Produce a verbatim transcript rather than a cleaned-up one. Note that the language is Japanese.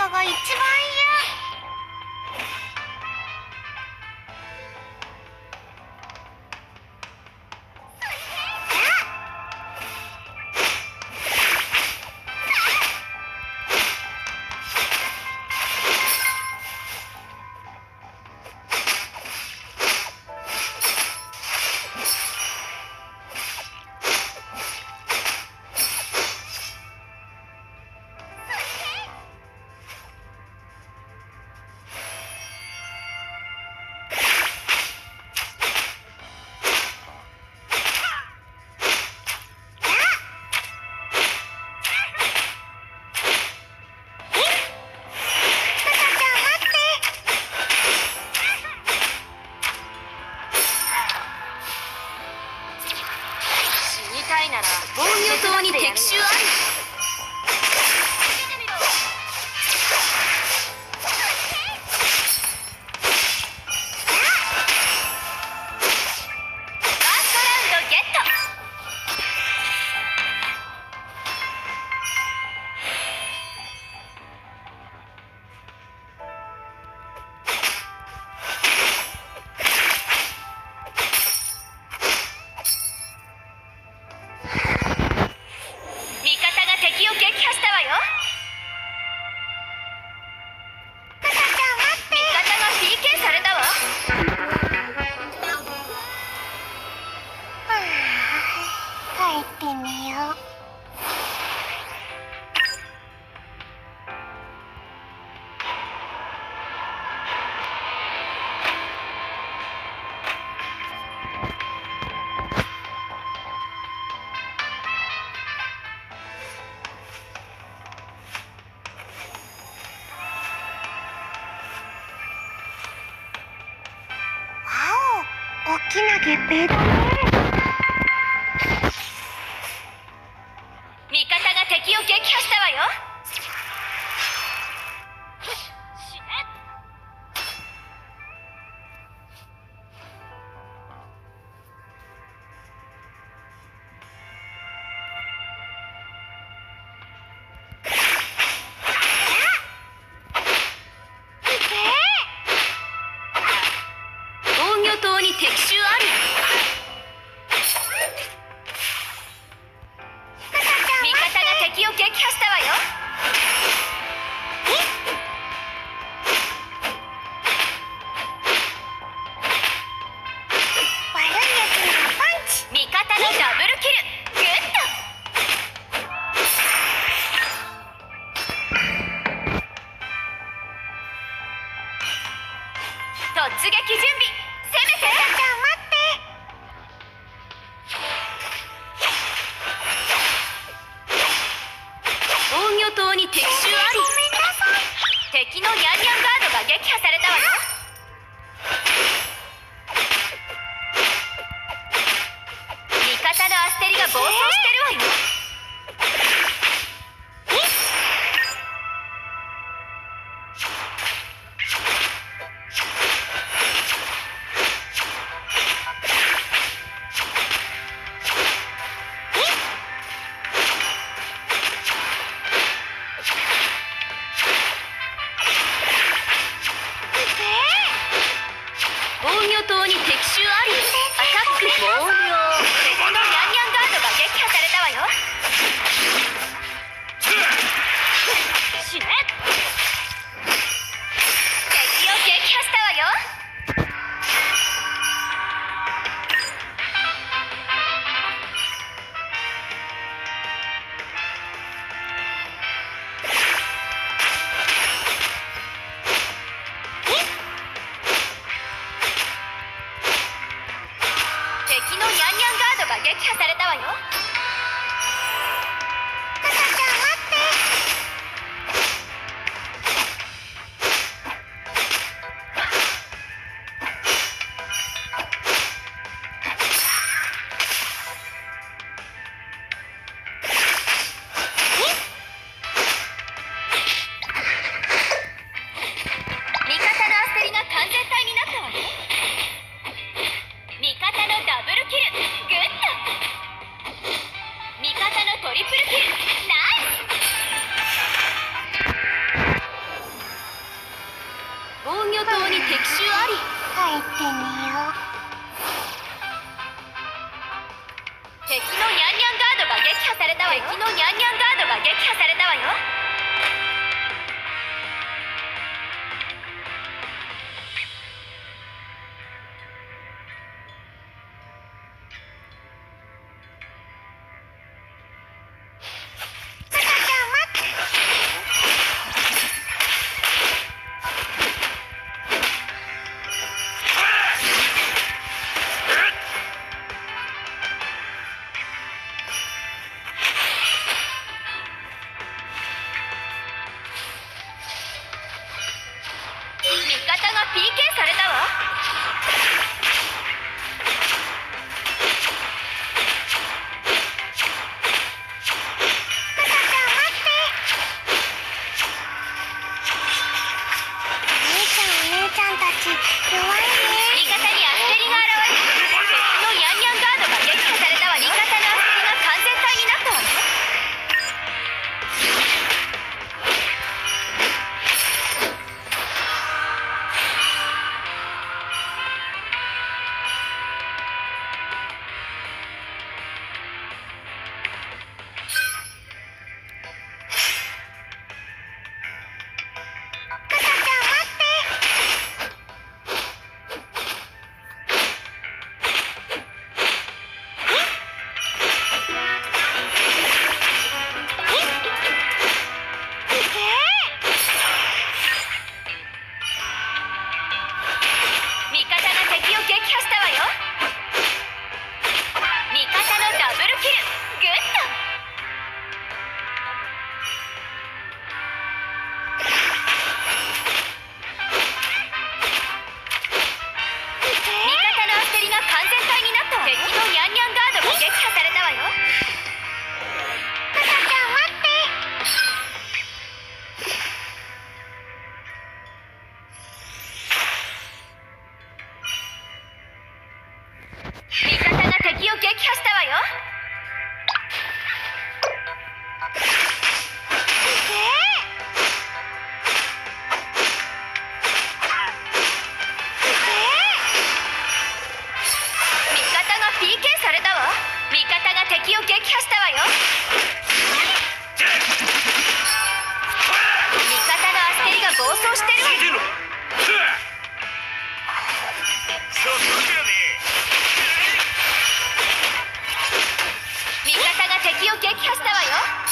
かが一番防御塔に敵襲あり。敵を撃破したわよ。味方が ピーケー されたわ。 帰って寝よう。大きな月餅だね。 味方が敵を撃破したわよ。防御塔に敵襲あり。味方が敵を撃破したわよ。 悪いやつにはパンチ。 味方のダブルキル。グッド。突撃準備。攻めて。 じゃあ待って。 防御塔に敵襲あり。 ごめんなさい。 敵のニャンニャンガードが撃破されたわよ。味方のアステリが暴走してるわよ。防御塔に敵襲あり。アタック巧妙。敵のニャンニャンガードが撃破されたわよ。死ね。敵を撃破したわよ。敵のニャンニャンガードが撃破されたわよ。 カサちゃん待って。 味方のアステリが完全体になったわよ。味方のダブルキル。グッド。 敵のニャンニャンガードが撃破されたわよ。敵のニャンニャンガードが撃破されたわよ。味方が ピーケー されたわ。敵を撃破したわよ。味方が ピーケー されたわ。味方が敵を撃破したわよ。味方のアステリが暴走してるわよ。味方が敵を撃破したわよ。